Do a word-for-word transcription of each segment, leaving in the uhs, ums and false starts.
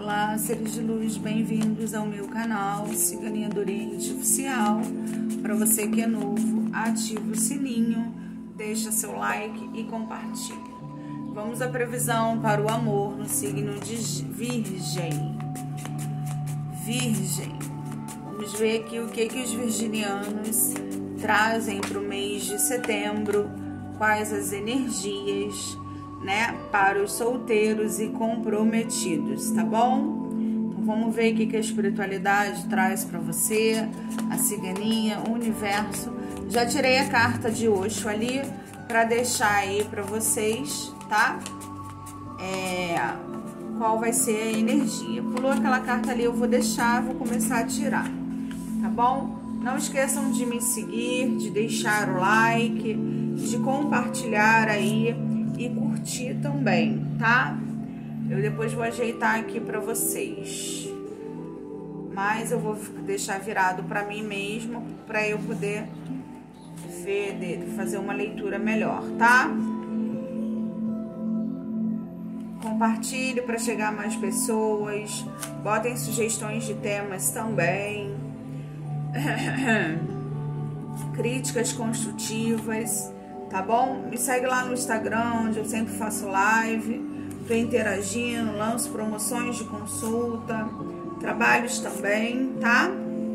Olá, seres de luz, bem-vindos ao meu canal Ciganinha do Oriente Oficial. Para você que é novo, ativa o sininho, deixa seu like e compartilha. Vamos à previsão para o amor no signo de Virgem. Virgem. Vamos ver aqui o que, que os virginianos trazem para o mês de setembro, quais as energias, né, para os solteiros e comprometidos, tá bom? Então vamos ver o que, que a espiritualidade traz para você, a ciganinha, o universo. Já tirei a carta de Osho ali para deixar aí para vocês, tá? É, qual vai ser a energia. Pulou aquela carta ali, eu vou deixar, vou começar a tirar, tá bom? Não esqueçam de me seguir, de deixar o like, de compartilhar aí e curtir também, tá? Eu depois vou ajeitar aqui pra vocês, mas eu vou deixar virado pra mim mesmo, pra eu poder ver, fazer uma leitura melhor, tá? Compartilhe para chegar a mais pessoas, botem sugestões de temas também, críticas construtivas, tá bom? Me segue lá no Instagram, onde eu sempre faço live, tô interagindo, lanço promoções de consulta, trabalhos também, tá?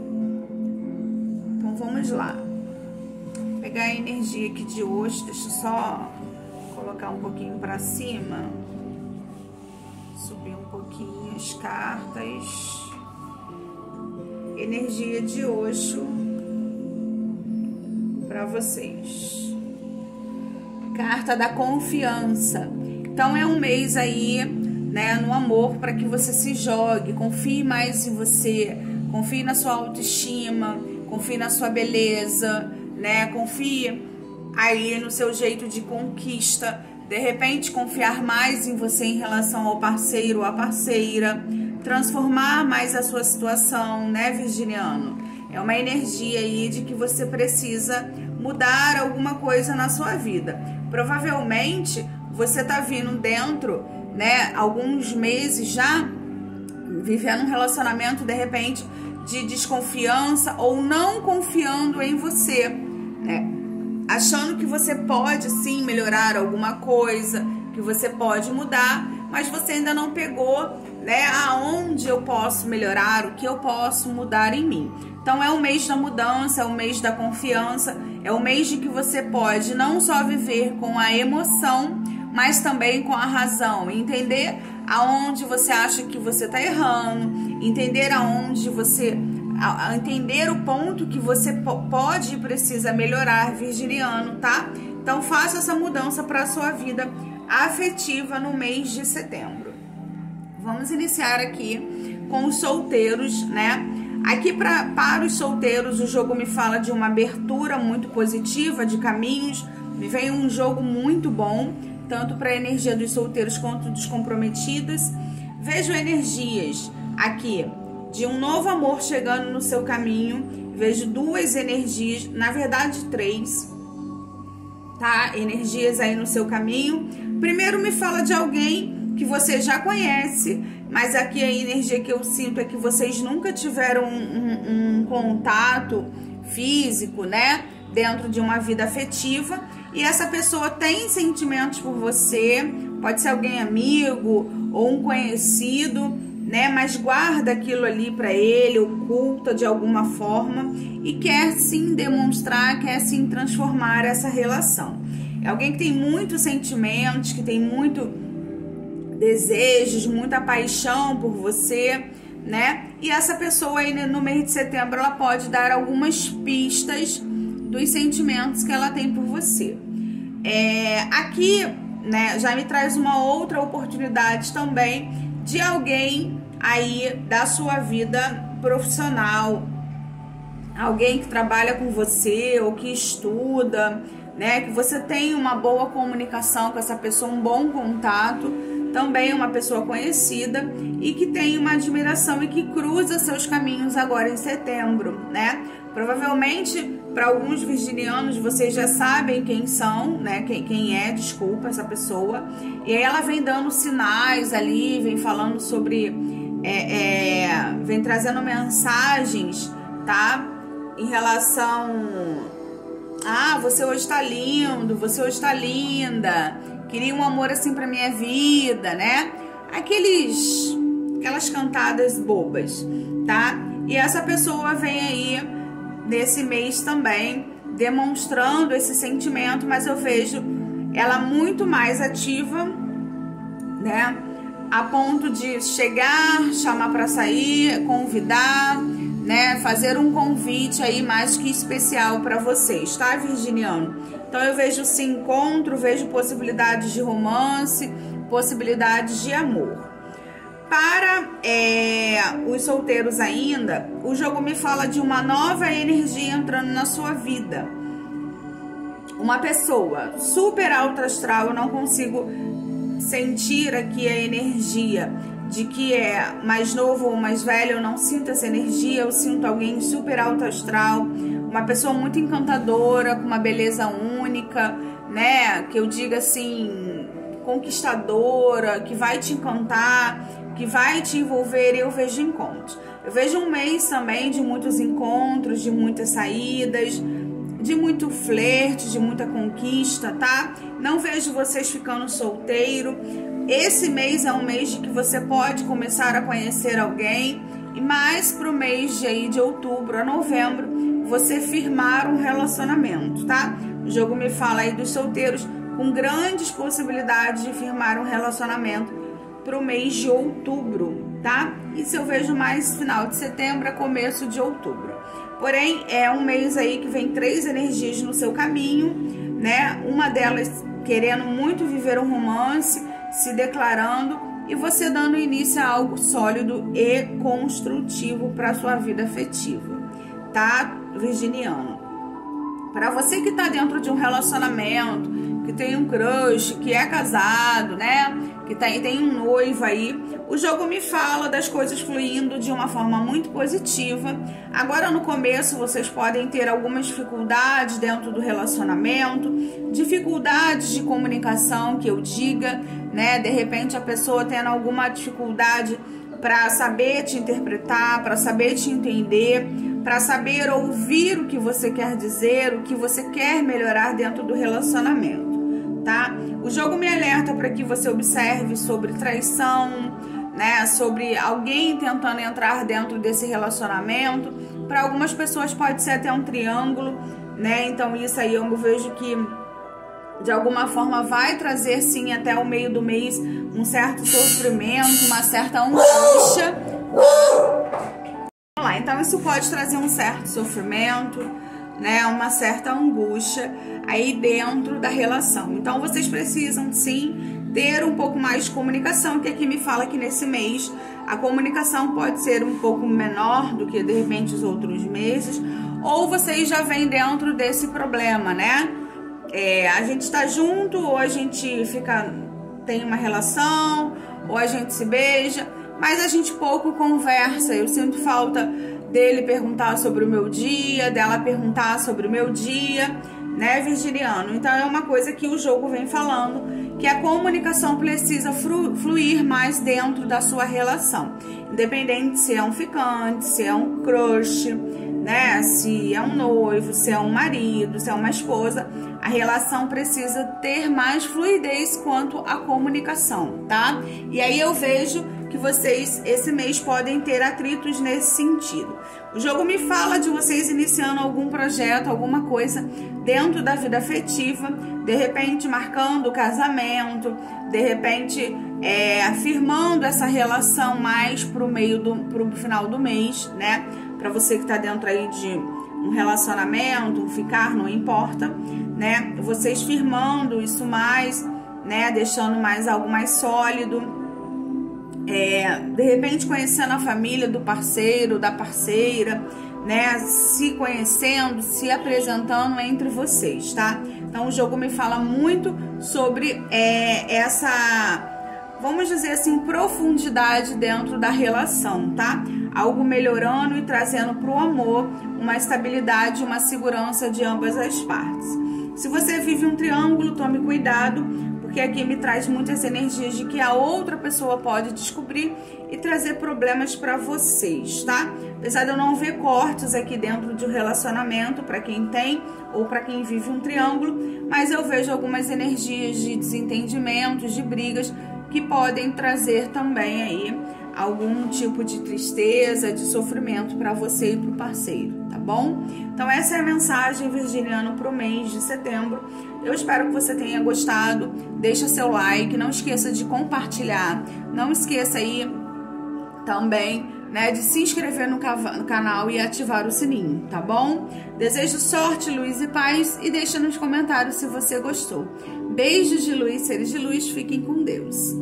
Então vamos lá. Vou pegar a energia aqui de hoje, deixa eu só colocar um pouquinho pra cima, subir um pouquinho as cartas. Energia de Osho pra vocês. Carta da confiança. Então é um mês aí, né, no amor, para que você se jogue, confie mais em você, confie na sua autoestima, confie na sua beleza, né, confie aí no seu jeito de conquista, de repente confiar mais em você em relação ao parceiro ou à parceira, transformar mais a sua situação, né, virginiano? É uma energia aí de que você precisa mudar alguma coisa na sua vida. Provavelmente você tá vindo dentro, né, alguns meses já vivendo um relacionamento de repente de desconfiança ou não confiando em você, né? Achando que você pode sim melhorar alguma coisa, que você pode mudar, mas você ainda não pegou, né, aonde eu posso melhorar, o que eu posso mudar em mim. Então é o mês da mudança, é o mês da confiança, é o mês de que você pode não só viver com a emoção, mas também com a razão, entender aonde você acha que você está errando, entender aonde você, a, entender o ponto que você pode e precisa melhorar, virginiano, tá? Então faça essa mudança para a sua vida afetiva no mês de setembro. Vamos iniciar aqui com os solteiros, né? Aqui pra, para os solteiros o jogo me fala de uma abertura muito positiva de caminhos, me vem um jogo muito bom, tanto para a energia dos solteiros quanto dos comprometidos. Vejo energias aqui de um novo amor chegando no seu caminho, vejo duas energias, na verdade três, tá? Energias aí no seu caminho. Primeiro me fala de alguém que você já conhece, mas aqui a energia que eu sinto é que vocês nunca tiveram um, um, um contato físico, né, dentro de uma vida afetiva, e essa pessoa tem sentimentos por você, pode ser alguém amigo ou um conhecido, né, mas guarda aquilo ali para ele, oculta de alguma forma e quer sim demonstrar, quer sim transformar essa relação. É alguém que tem muitos sentimentos, que tem muito desejos, muita paixão por você, né? E essa pessoa aí no mês de setembro, ela pode dar algumas pistas dos sentimentos que ela tem por você. É, aqui, né, já me traz uma outra oportunidade também de alguém aí da sua vida profissional, alguém que trabalha com você ou que estuda, né? Que você tem uma boa comunicação com essa pessoa, um bom contato. Também uma pessoa conhecida e que tem uma admiração e que cruza seus caminhos agora em setembro, né? Provavelmente, para alguns virginianos, vocês já sabem quem são, né? Quem, quem é, desculpa, essa pessoa. E aí ela vem dando sinais ali, vem falando sobre é, é, vem trazendo mensagens, tá? Em relação... Ah, você hoje tá lindo, você hoje tá linda, queria um amor assim pra minha vida, né? Aqueles, aquelas cantadas bobas, tá? E essa pessoa vem aí nesse mês também demonstrando esse sentimento, mas eu vejo ela muito mais ativa, né? A ponto de chegar, chamar para sair, convidar, né? Fazer um convite aí mais que especial para vocês, tá, virginiano? Então eu vejo sim encontro, vejo possibilidades de romance, possibilidades de amor. Para é, os solteiros ainda, o jogo me fala de uma nova energia entrando na sua vida. Uma pessoa super alto astral, eu não consigo sentir aqui a energia de que é mais novo ou mais velho, eu não sinto essa energia, eu sinto alguém super alto astral, uma pessoa muito encantadora, com uma beleza única, né, que eu diga assim, conquistadora, que vai te encantar, que vai te envolver. Eu vejo encontros. Eu vejo um mês também de muitos encontros, de muitas saídas, de muito flerte, de muita conquista, tá? Não vejo vocês ficando solteiro. Esse mês é um mês de que você pode começar a conhecer alguém, e mais pro mês de, aí, de outubro a novembro, você firmar um relacionamento, tá? O jogo me fala aí dos solteiros com grandes possibilidades de firmar um relacionamento pro mês de outubro, tá? Isso eu vejo mais final de setembro a começo de outubro. Porém, é um mês aí que vem três energias no seu caminho, né? Uma delas querendo muito viver um romance, se declarando, e você dando início a algo sólido e construtivo para sua vida afetiva, tá, virginiano? Para você que está dentro de um relacionamento, que tem um crush, que é casado, né? Que tá, tem um noivo aí, o jogo me fala das coisas fluindo de uma forma muito positiva. Agora no começo vocês podem ter algumas dificuldades dentro do relacionamento, dificuldades de comunicação, que eu diga, né? De repente a pessoa tendo alguma dificuldade para saber te interpretar, para saber te entender, para saber ouvir o que você quer dizer, o que você quer melhorar dentro do relacionamento, tá? O jogo me alerta para que você observe sobre traição, né? Sobre alguém tentando entrar dentro desse relacionamento. Para algumas pessoas pode ser até um triângulo, né? Então isso aí eu vejo que de alguma forma vai trazer sim até o meio do mês um certo sofrimento, uma certa angústia. Vamos lá, então isso pode trazer um certo sofrimento, né, uma certa angústia aí dentro da relação. Então vocês precisam sim ter um pouco mais de comunicação, que aqui me fala que nesse mês a comunicação pode ser um pouco menor do que de repente os outros meses, ou vocês já vêm dentro desse problema, né? É, a gente tá junto, ou a gente fica, tem uma relação, ou a gente se beija, mas a gente pouco conversa. Eu sinto falta dele perguntar sobre o meu dia, dela perguntar sobre o meu dia, né, virginiano? Então é uma coisa que o jogo vem falando, que a comunicação precisa fluir mais dentro da sua relação, independente se é um ficante, se é um crush, né, se é um noivo, se é um marido, se é uma esposa. A relação precisa ter mais fluidez quanto à comunicação, tá? E aí eu vejo que vocês esse mês podem ter atritos nesse sentido. O jogo me fala de vocês iniciando algum projeto, alguma coisa dentro da vida afetiva, de repente marcando o casamento, de repente é, afirmando essa relação mais pro meio do pro final do mês, né? Para você que tá dentro aí de um relacionamento, um ficar, não importa, né? Vocês firmando isso mais, né? Deixando mais algo mais sólido. É, de repente conhecendo a família do parceiro, da parceira, né? Se conhecendo, se apresentando entre vocês, tá? Então o jogo me fala muito sobre é, essa, vamos dizer assim, profundidade dentro da relação, tá? Algo melhorando e trazendo para o amor uma estabilidade, uma segurança de ambas as partes. Se você vive um triângulo, tome cuidado, porque aqui me traz muitas energias de que a outra pessoa pode descobrir e trazer problemas para vocês, tá? Apesar de eu não ver cortes aqui dentro de um relacionamento para quem tem ou para quem vive um triângulo, mas eu vejo algumas energias de desentendimentos, de brigas que podem trazer também aí algum tipo de tristeza, de sofrimento para você e para o parceiro, tá bom? Então essa é a mensagem virginiana para o mês de setembro. Eu espero que você tenha gostado. Deixa seu like, não esqueça de compartilhar, não esqueça aí também, né, de se inscrever no, no canal e ativar o sininho, tá bom? Desejo sorte, luz e paz e deixa nos comentários se você gostou. Beijos de luz, seres de luz, fiquem com Deus.